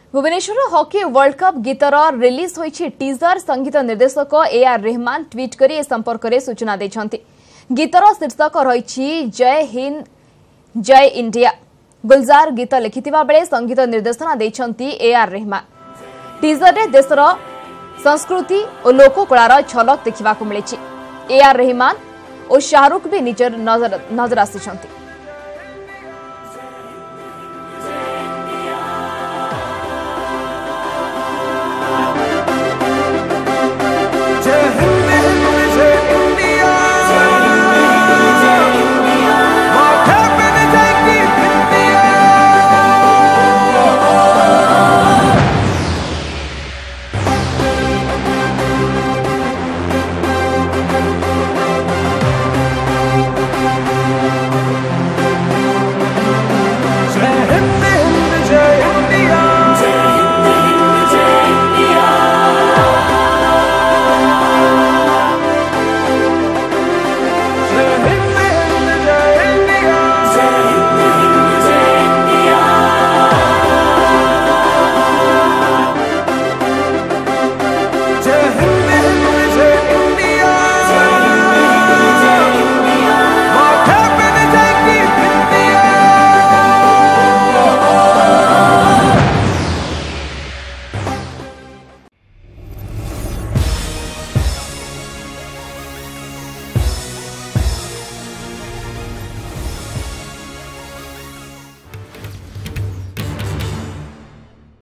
Bhubaneswar hockey world cup गीतर release होईछि teaser. संगीत निर्देशक AR रहमान ट्वीट करी ए संपर्क में सूचना देछंती। गीतर शीर्षक रही जय हिंद जय इंडिया। गुलजार गीत लिखिथिबा बेले संगीत निर्देशना देछंती AR रहमान। टीजर रे देशर संस्कृति और लोककलार झलक देखा मिली। AR रहमान और शाहरुख भी नजर आसिछंती।